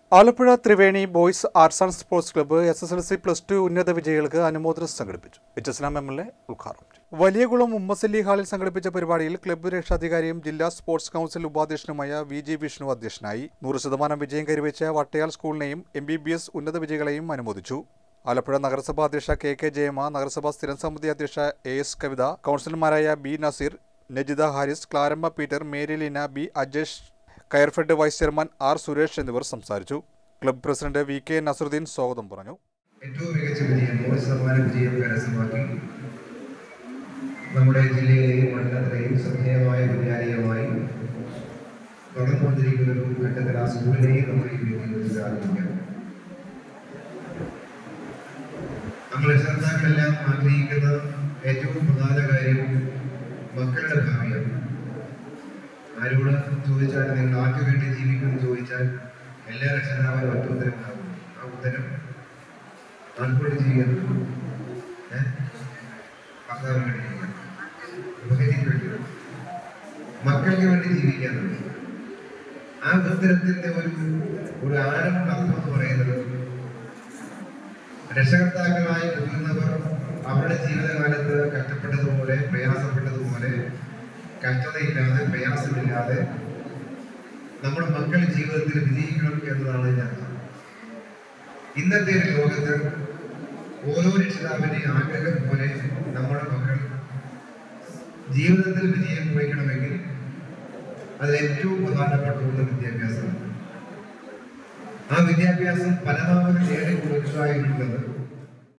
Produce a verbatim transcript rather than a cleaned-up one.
Alappuzha Triveni boys arts and sports club S S L C plus two ഉന്നത വിജയികൾക്ക് അനുമോദനം സംഘടിപ്പിച്ചു. H S M L A ഉദ്ഘാടനം ചെയ്തു. വലിയകുളം ഉമ്മസല്ലി ഹാളിൽ സംഘടിപ്പിച്ച പരിപാടിയിൽ ക്ലബ്ബ് രക്ഷാധികാരിയും ജില്ലാ സ്പോർട്സ് കൗൺസിൽ ഉപാധ്യക്ഷനുമായ വി ജി വിഷ്ണു അധ്യക്ഷനായി. നൂറ് ശതമാനം വിജയം കൈവരിച്ച വട്ടയാൽ സ്കൂളിനെയും എം ബി ബി എസ് ഉന്നത വിജയികളെയും അനുമോദിച്ചു. ആലപ്പുഴ നഗരസഭാ അധ്യക്ഷ കെ കെ ജയമ്മ, നഗരസഭാ സ്ഥിരം സമിതി അധ്യക്ഷ എ എസ് കവിത, കൗൺസിലർമാരായ B Naseer, Najitha Haris, Claramma Peter, Maryleena B, Ajesh, Coirfed vice chairman R Suresh എന്നിവർ സംസാരിച്ചു. Club president V K Nasaruddin സ്വാഗതം പറഞ്ഞു. ഏറ്റവും മികച്ച വിജയം നൂറ് ശതമാനം വിജയം കരസ്ഥമാക്കി നമ്മുടെ ജില്ലയിലെയും മണ്ഡലത്തിലെയും ശ്രദ്ധേയമായ വിദ്യാലയമായി തുടർന്നുകൊണ്ടിരിക്കുന്ന ഒരു ഘട്ടത്തിൽ ആ സ്കൂളിനെയും നമ്മൾ ഈ വേദിയിൽ ആരംഭിക്കാം. നമ്മൾ രക്ഷകർത്താക്കളെല്ലാം ആഗ്രഹിക്കുന്ന ഏറ്റവും പ്രധാന കാര്യം മക്കളുടെ ഭാവിയാണ്. ആരോട് ചോദിച്ചാൽ നിങ്ങൾ ആർക്ക് വേണ്ടി ജീവിക്കുമെന്ന് ചോദിച്ചാൽ എല്ലാ രക്ഷകർത്താക്കളും ഒറ്റ ഉത്തരം ഉണ്ടാവും. ആ ഉത്തരം ആർക്കുവേണ്ടി ചെയ്യാൻ ഭർത്താവിന് വേണ്ടി ചെയ്യാൻ, ഉപകരിക്ക് വേണ്ടി, മക്കൾക്ക് വേണ്ടി ജീവിക്കാനുണ്ട്. ആ ഉത്തരത്തിന്റെ ഒരു ഒരു ആഴം അർത്ഥം എന്ന് പറയുന്നത് രക്ഷകർത്താക്കളായി മുതിർന്നവർ അവരുടെ ജീവിതകാലത്ത് കഷ്ടപ്പെട്ടതുപോലെ പ്രയാസപ്പെട്ടതുപോലെ കഷ്ടതയില്ലാതെ പ്രയാസമില്ലാതെ നമ്മുടെ മക്കൾ ജീവിതത്തിൽ വിജയിക്കണം എന്നതാണ് ഞാൻ. ഇന്നത്തെ ഒരു ലോകത്ത് ഓരോ രക്ഷിതാവിന്റെയും ആഗ്രഹം പോലെ നമ്മുടെ മക്കൾ ജീവിതത്തിൽ വിജയം കുറിക്കണമെങ്കിൽ അതിൽ ഏറ്റവും പ്രധാനപ്പെട്ട ഒന്ന് വിദ്യാഭ്യാസമാണ്. ആ വിദ്യാഭ്യാസം പരമാവധി നേടി കൊടുക്കുക എന്നുള്ളത്